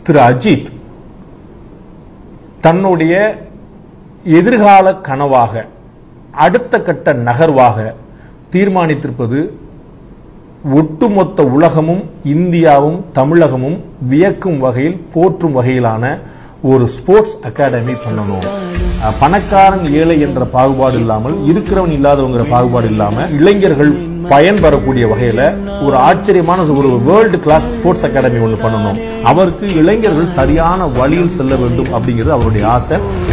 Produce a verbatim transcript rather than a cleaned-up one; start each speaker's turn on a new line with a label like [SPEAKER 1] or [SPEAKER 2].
[SPEAKER 1] திரு அஜித் தன்னுடைய எதிர்கால கனவாக அடுத்த கட்ட நகர்வாக தீர்மானித்திருப்பது ஒட்டுமொத்த உலகமும் இந்தியாவும் தமிழகமும் வியக்கும் வகையில் போற்றும் வகையிலான ஒரு ஸ்போர்ட்ஸ் அகாடமி பண்ணணும். பணக்காரன் ஏழை என்ற பாகுபாடு இல்லாமல், இருக்கிறவன் இல்லாதவங்கிற பாகுபாடு இல்லாம இளைஞர்கள் பயன்பெறக்கூடிய வகையில ஒரு ஆச்சரியமான ஒரு வேர்ல்டு கிளாஸ் ஸ்போர்ட்ஸ் அகாடமி ஒன்று பண்ணணும். அவருக்கு இளைஞர்கள் சரியான வழியில் செல்ல வேண்டும் அப்படிங்கிறது அவருடைய ஆசை.